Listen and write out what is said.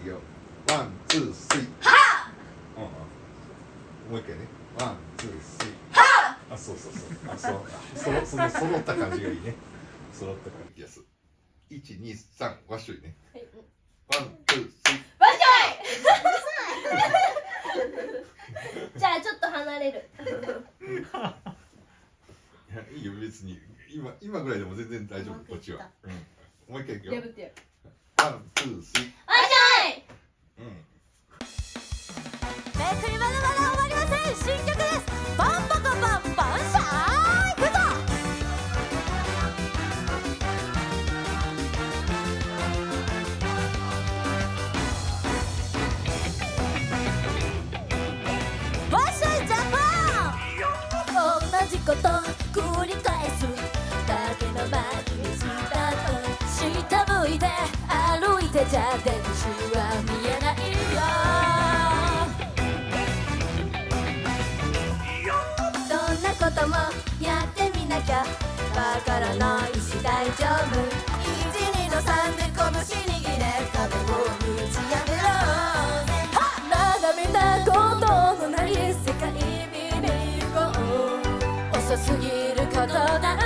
くよ。ワン、ツー、スリー。 はうんうん。もう一回ね。ワン、ツー、スリー。 はあ、そうそうそう。あ、その揃った感じがいいね。揃った感じです。1、2、3、わっしょいね。ワン、ツー、スリー。 わっしょい。じゃあちょっと離れる。 いや、いいよ別に。今ぐらいでも全然大丈夫。こっちは。うん。もう一回いくよ。ワン、ツー、スリー。 わっしょい。 うん。 めくりまだまだ終わりません。新曲です。パンパカパンパンシャーイグッド。わっしょいジャパン。同じこと繰り返すだけの毎日だと下向いて歩いてじゃ出口は見えないよ。どんなこともやってみなきゃわからないし大丈夫。1、2の3で拳握れ壁を打ち破ろうぜ。まだ見たことのない世界見に行こう。遅すぎることが